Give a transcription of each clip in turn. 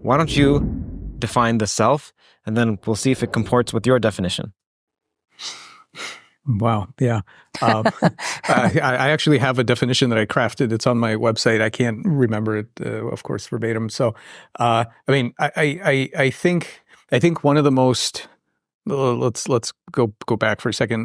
why don't you define the self, and then we'll see if it comports with your definition. Wow. Yeah. I actually have a definition that I crafted. It's on my website. I can't remember it, of course, verbatim. So, I mean, I think one of the most, let's go back for a second.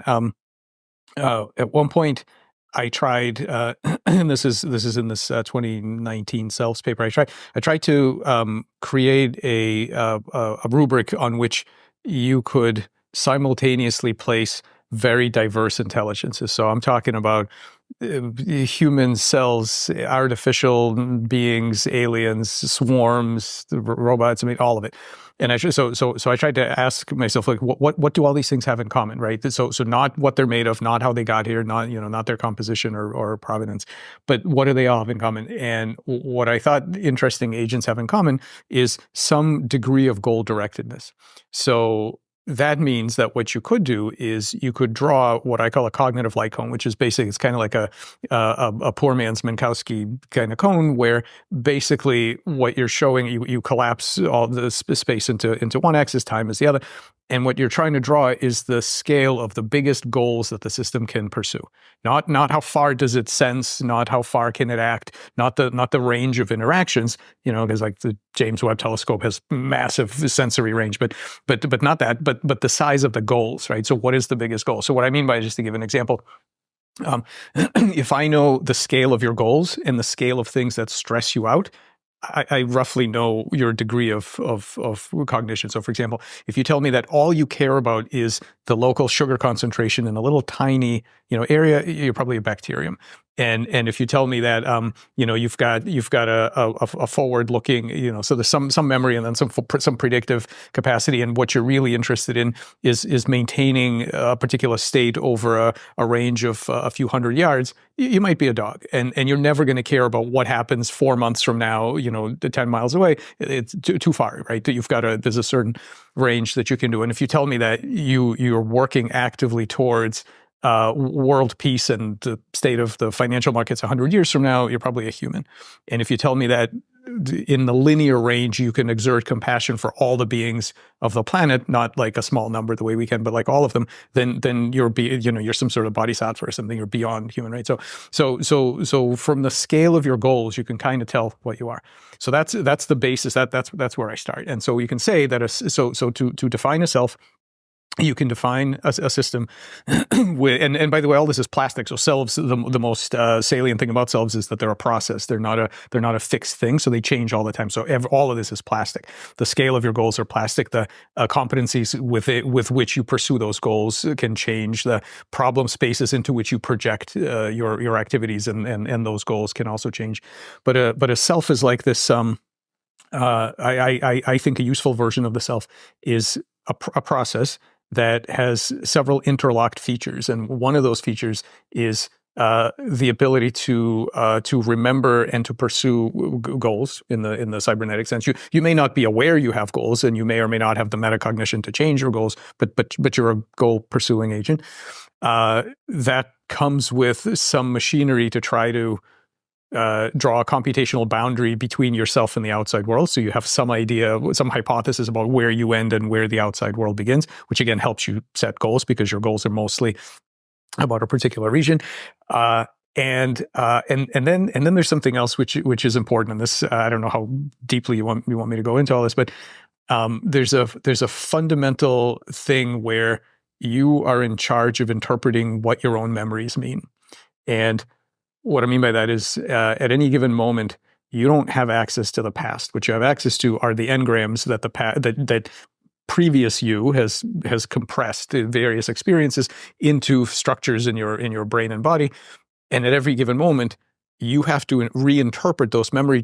At one point I tried, and this is in this 2019 Selves paper. I tried to create a rubric on which you could simultaneously place very diverse intelligences. So I'm talking about human cells, artificial beings, aliens, swarms, robots. I mean, all of it. And I tried to ask myself, like, what do all these things have in common, right? So not what they're made of, not how they got here, not their composition or provenance, but what do they all have in common? And what I thought interesting agents have in common is some degree of goal directedness. So that means that what you could do is you could draw what I call a cognitive light cone, which is basically, it's kind of like a poor man's Minkowski kind of cone, where basically what you're showing, you collapse all the space into one axis, time is the other. And what you're trying to draw is the scale of the biggest goals that the system can pursue. Not how far does it sense, not how far can it act, not the range of interactions, because like the James Webb Telescope has massive sensory range, but not that, but the size of the goals, right? So what is the biggest goal? So what I mean by, just to give an example, if I know the scale of your goals and the scale of things that stress you out, I roughly know your degree of cognition. So, for example, if you tell me that all you care about is the local sugar concentration in a little tiny, area, you're probably a bacterium. And if you tell me that, you've got a forward-looking, so there's some memory and then some predictive capacity, and what you're really interested in is maintaining a particular state over a range of a few hundred yards, you might be a dog, and you're never going to care about what happens 4 months from now, 10 miles away. It's too far, right? There's a certain range that you can do. And if you tell me that you're working actively towards world peace and the state of the financial markets 100 years from now, you're probably a human. And if you tell me that in the linear range, you can exert compassion for all the beings of the planet, not like a small number the way we can, but like all of them, then you're some sort of bodhisattva or something. You're beyond human, right? So from the scale of your goals, you can kind of tell what you are. So that's the basis. That's where I start. And so you can say that to define a self, you can define a system with, and by the way, all this is plastic. So selves, the most salient thing about selves is that they're a process. They're not a fixed thing. So they change all the time. So all of this is plastic. The scale of your goals are plastic. The competencies with which you pursue those goals can change. The problem spaces into which you project your activities and those goals can also change. But a self is like this. I think a useful version of the self is a process that has several interlocked features, and one of those features is the ability to remember and to pursue goals in the cybernetic sense. You may not be aware you have goals, and you may or may not have the metacognition to change your goals, but you're a goal pursuing agent. That comes with some machinery to try to draw a computational boundary between yourself and the outside world. So you have some idea, some hypothesis about where you end and where the outside world begins, which again helps you set goals because your goals are mostly about a particular region. And then there's something else which is important. And this, I don't know how deeply you want me to go into all this, but there's a fundamental thing where you are in charge of interpreting what your own memories mean. And what I mean by that is, at any given moment, you don't have access to the past. What you have access to are the engrams that that previous you has compressed various experiences into structures in your brain and body. And at every given moment, you have to reinterpret those memory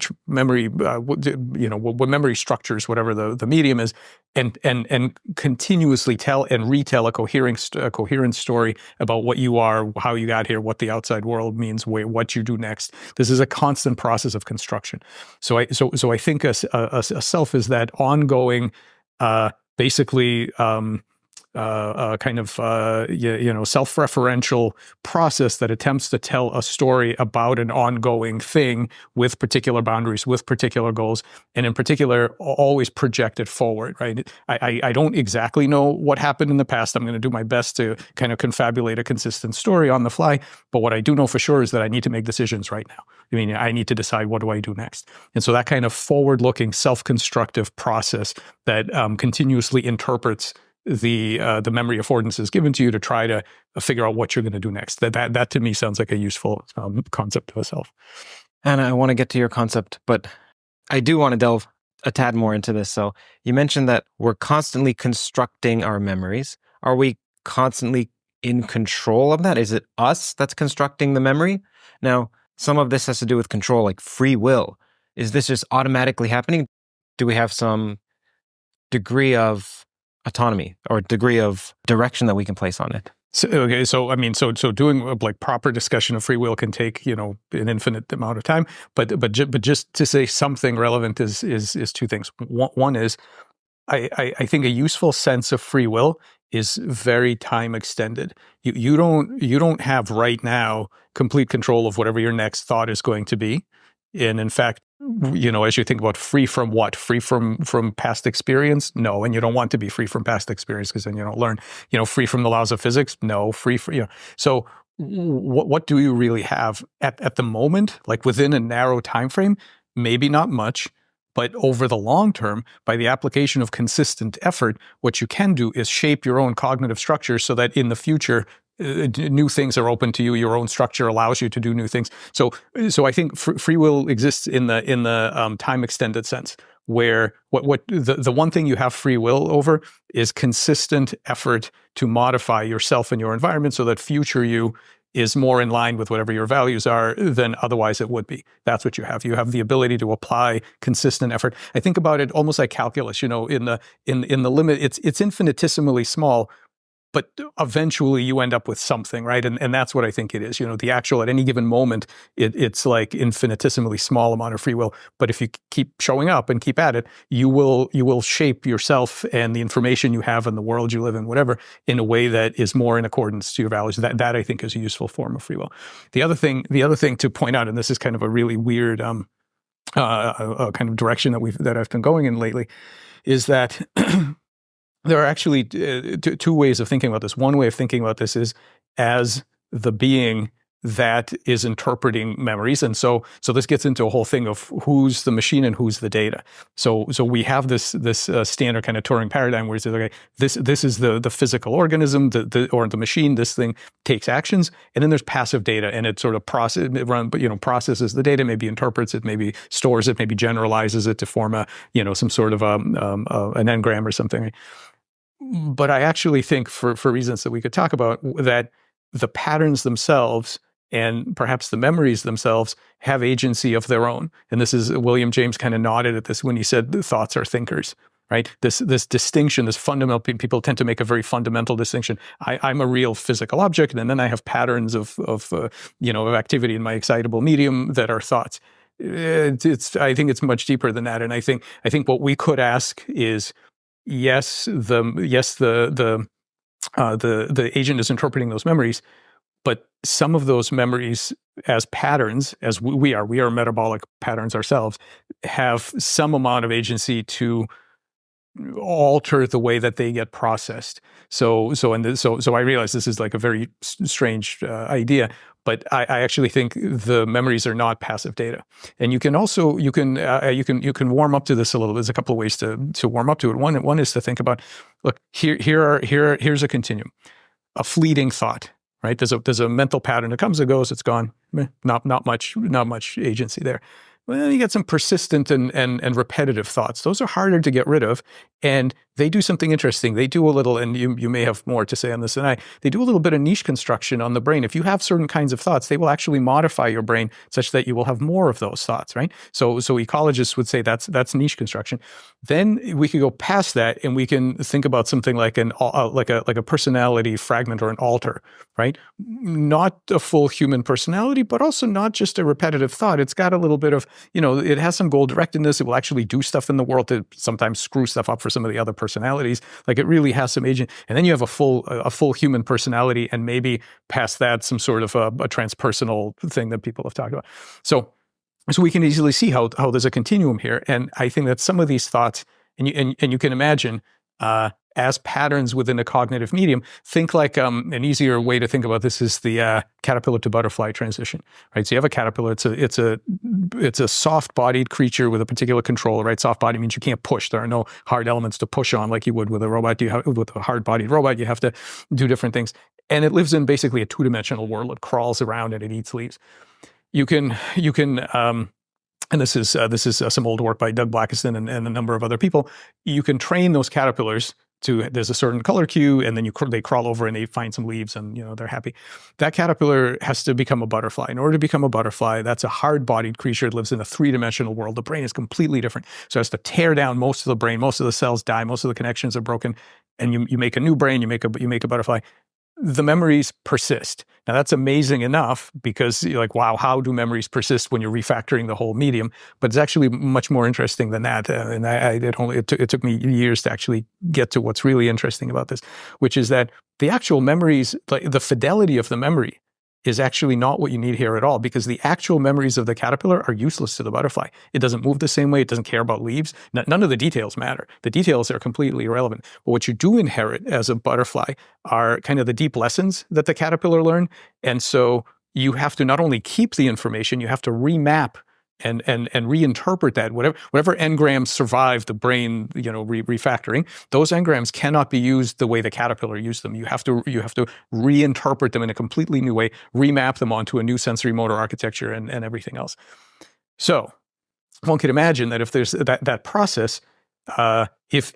structures, whatever the medium is, and continuously tell and retell a coherent story about what you are, how you got here, what the outside world means, what you do next. This is a constant process of construction. So I think a self is that ongoing, basically self-referential process that attempts to tell a story about an ongoing thing with particular boundaries, with particular goals, and in particular, always project it forward, right? I don't exactly know what happened in the past. I'm going to do my best to kind of confabulate a consistent story on the fly, but what I do know for sure is that I need to make decisions right now. I mean, I need to decide, what do I do next? And so that kind of forward-looking, self-constructive process that continuously interprets the memory affordances given to you to try to figure out what you're going to do next. That to me sounds like a useful concept of a self. And I want to get to your concept, but I do want to delve a tad more into this. So you mentioned that we're constantly constructing our memories. Are we constantly in control of that? Is it us that's constructing the memory? Now, some of this has to do with control, like free will. Is this just automatically happening? Do we have some degree of autonomy or degree of direction that we can place on it? So doing like proper discussion of free will can take, an infinite amount of time. But just to say something relevant is two things. One is, I think a useful sense of free will is very time extended. You don't have right now complete control of whatever your next thought is going to be. And in fact, as you think about free from what? Free from past experience? No. And you don't want to be free from past experience because then you don't learn. Free from the laws of physics? No. So what do you really have at the moment? Like within a narrow time frame? Maybe not much. But over the long term, by the application of consistent effort, what you can do is shape your own cognitive structure so that in the future, new things are open to you. Your own structure allows you to do new things. So I think free will exists in the time extended sense, where the one thing you have free will over is consistent effort to modify yourself and your environment so that future you is more in line with whatever your values are than otherwise it would be. That's what you have. You have the ability to apply consistent effort. I think about it almost like calculus. In the limit, it's infinitesimally small, but eventually you end up with something, right? And that's what I think it is. The actual, at any given moment, it's like infinitesimally small amount of free will. But if you keep showing up and keep at it, you will shape yourself and the information you have in the world you live in, whatever, in a way that is more in accordance to your values. That I think is a useful form of free will. The other thing to point out, and this is kind of a really weird kind of direction that I've been going in lately, is that there are actually two ways of thinking about this. One way of thinking about this is as the being that is interpreting memories. And so this gets into a whole thing of who's the machine and who's the data. So we have this standard kind of Turing paradigm where it's okay, this is the physical organism, or the machine. This thing takes actions, and then there's passive data, and it sort of processes the data, maybe interprets it, maybe stores it, maybe generalizes it to form some sort of an engram or something. But I actually think, for reasons that we could talk about, that the patterns themselves and perhaps the memories themselves have agency of their own. And this is, William James kind of nodded at this when he said thoughts are thinkers, right? This distinction, this fundamental, people tend to make a very fundamental distinction. I'm a real physical object, and then I have patterns of activity in my excitable medium that are thoughts. I think it's much deeper than that. And I think what we could ask is, yes, the agent is interpreting those memories, but some of those memories as patterns, as we are metabolic patterns ourselves, have some amount of agency to alter the way that they get processed. So I realize this is like a very strange idea, but I actually think the memories are not passive data. And you can warm up to this a little. There's a couple of ways to warm up to it. One is to think about, look, here's a continuum, a fleeting thought, right? There's a mental pattern that comes and goes, it's gone. Not much agency there. Well, you get some persistent and repetitive thoughts. Those are harder to get rid of, and they do something interesting. They do a little, and you may have more to say on this than I, they do a little bit of niche construction on the brain. If you have certain kinds of thoughts, they will actually modify your brain such that you will have more of those thoughts, right? So ecologists would say that's niche construction. Then we could go past that, and we can think about something like a personality fragment or an alter, right? Not a full human personality, but also not just a repetitive thought. It's got a little bit of it has some goal directedness. It will actually do stuff in the world to sometimes screw stuff up for some of the other personalities. Like it really has some agent. And then you have a full human personality, and maybe past that, some sort of a transpersonal thing that people have talked about. So we can easily see how there's a continuum here. And I think that some of these thoughts, and you can imagine, as patterns within a cognitive medium, think like an easier way to think about this is the caterpillar to butterfly transition, right? So you have a caterpillar. It's a soft-bodied creature with a particular control, right? Soft body means you can't push. There are no hard elements to push on like you would with a robot. With a hard-bodied robot, you have to do different things. And it lives in basically a two-dimensional world. It crawls around and it eats leaves. You can and this is some old work by Doug Blackiston and a number of other people. You can train those caterpillars to, there's a certain color cue, and then they crawl over and they find some leaves, and they're happy. That caterpillar has to become a butterfly. In order to become a butterfly, that's a hard-bodied creature. It lives in a three-dimensional world. The brain is completely different. So it has to tear down most of the brain. Most of the cells die. Most of the connections are broken. And you make a new brain. You make a butterfly. The memories persist. Now that's amazing enough, because you're like, wow, how do memories persist when you're refactoring the whole medium? But it's actually much more interesting than that. And it took me years to actually get to what's really interesting about this, which is that the actual memories, like the fidelity of the memory, is actually not what you need here at all, because the actual memories of the caterpillar are useless to the butterfly. It doesn't move the same way. It doesn't care about leaves. None of the details matter. The details are completely irrelevant. But what you do inherit as a butterfly are kind of the deep lessons that the caterpillar learned. And so you have to not only keep the information, you have to remap and reinterpret that. Whatever engrams survive the brain, refactoring, those engrams cannot be used the way the caterpillar used them. You have to reinterpret them in a completely new way, remap them onto a new sensory motor architecture and everything else. So one could imagine that if there's that process, if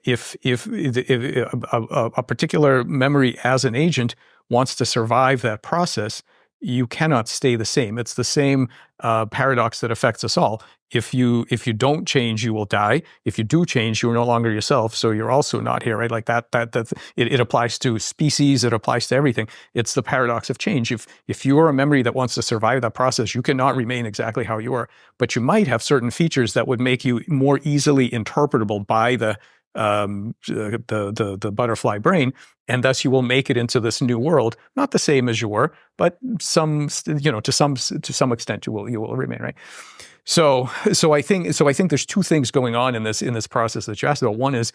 a particular memory as an agent wants to survive that process, you cannot stay the same. It's the same paradox that affects us all. If you don't change, you will die. If you do change, you are no longer yourself, so you're also not here, right? Like it applies to species. It applies to everything. It's the paradox of change. If you are a memory that wants to survive that process, you cannot remain exactly how you are. But you might have certain features that would make you more easily interpretable by the butterfly brain, and thus you will make it into this new world, not the same as you were, but to some extent you will remain, right? So I think there's two things going on in this process that you asked about. One is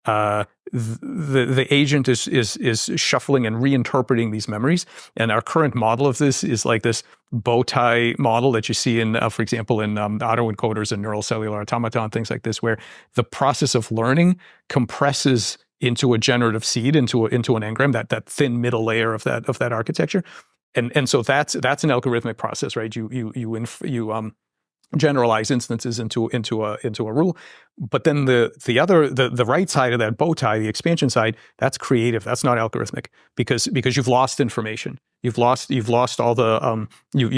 the agent is shuffling and reinterpreting these memories, and our current model of this is like this bow tie model that you see in, for example, in autoencoders and neural cellular automaton, things like this, where the process of learning compresses into a generative seed, into an engram, that thin middle layer of that architecture, and so that's an algorithmic process, right? You generalize instances into a rule, but then the right side of that bow tie, the expansion side, that's creative. That's not algorithmic, because you've lost information. You've lost all the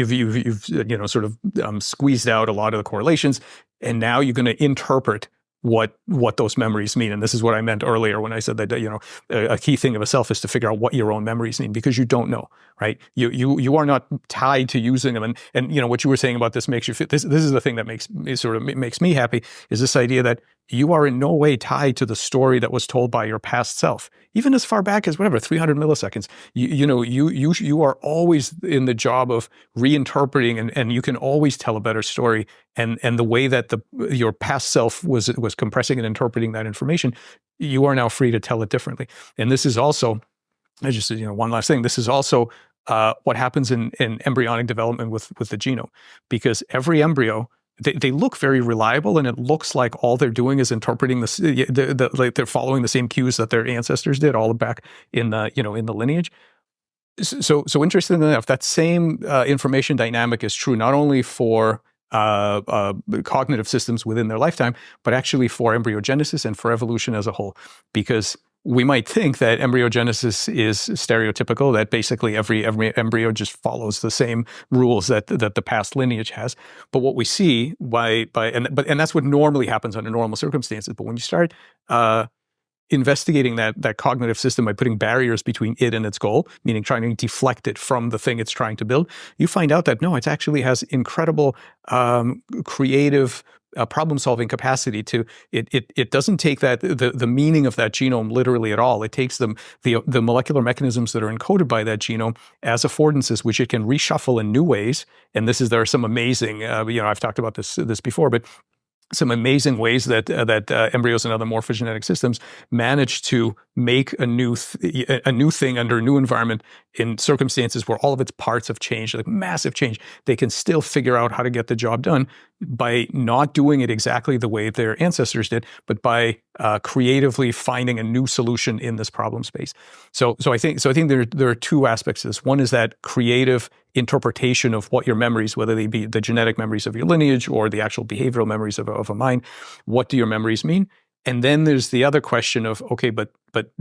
you've sort of squeezed out a lot of the correlations, and now you're going to interpret what those memories mean. And this is what I meant earlier when I said that a key thing of a self is to figure out what your own memories mean, because you don't know, right? You are not tied to using them. And what you were saying about this makes you feel, this is the thing that makes me happy, is this idea that you are in no way tied to the story that was told by your past self, even as far back as 300 milliseconds. You are always in the job of reinterpreting, and you can always tell a better story. And the way that your past self was compressing and interpreting that information, you are now free to tell it differently. And this is also, one last thing. This is also what happens in embryonic development with the genome, because every embryo, they look very reliable, and it looks like all they're doing is interpreting like they're following the same cues that their ancestors did all back in the lineage. So interestingly enough, that same information dynamic is true not only for cognitive systems within their lifetime, but actually for embryogenesis and for evolution as a whole. Because we might think that embryogenesis is stereotypical, that basically every embryo just follows the same rules that the past lineage has. But what we see and that's what normally happens under normal circumstances. But when you start investigating that cognitive system by putting barriers between it and its goal, meaning trying to deflect it from the thing it's trying to build, you find out that no, it actually has incredible creative problem-solving capacity to it doesn't take the meaning of that genome literally at all. It takes the molecular mechanisms that are encoded by that genome as affordances, which it can reshuffle in new ways. And there are some amazing, I've talked about this before, but some amazing ways that embryos and other morphogenetic systems manage to make a new thing under a new environment in circumstances where all of its parts have changed, like massive change. They can still figure out how to get the job done by not doing it exactly the way their ancestors did, but by creatively finding a new solution in this problem space. So I think there are two aspects to this. One is that creative interpretation of what your memories, whether they be the genetic memories of your lineage or the actual behavioral memories of a mind, what do your memories mean? And then there's the other question of, okay, but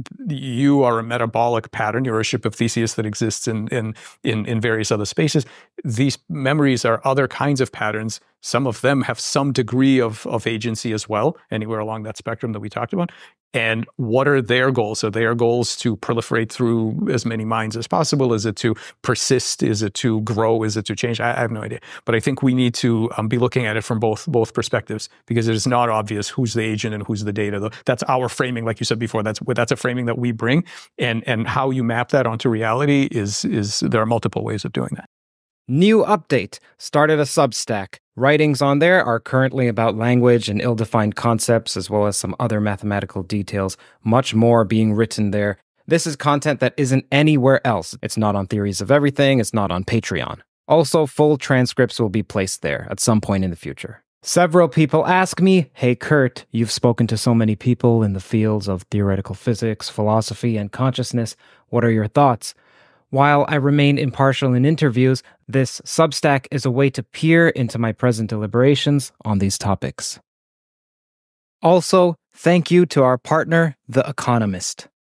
you are a metabolic pattern. You're a ship of Theseus that exists in various other spaces. These memories are other kinds of patterns. Some of them have some degree of agency as well, anywhere along that spectrum that we talked about. And what are their goals? Are their goals to proliferate through as many minds as possible? Is it to persist? Is it to grow? Is it to change? I have no idea. But I think we need to be looking at it from both perspectives, because it is not obvious who's the agent and who's the data. That's our framing, like you said before. That's a framing that we bring, and how you map that onto reality is there are multiple ways of doing that. New update. Started a Substack. Writings on there are currently about language and ill-defined concepts, as well as some other mathematical details. Much more being written there. This is content that isn't anywhere else. It's not on Theories of Everything. It's not on Patreon. Also, full transcripts will be placed there at some point in the future. Several people ask me, hey Curt, you've spoken to so many people in the fields of theoretical physics, philosophy, and consciousness. What are your thoughts? While I remain impartial in interviews, this Substack is a way to peer into my present deliberations on these topics. Also, thank you to our partner, The Economist.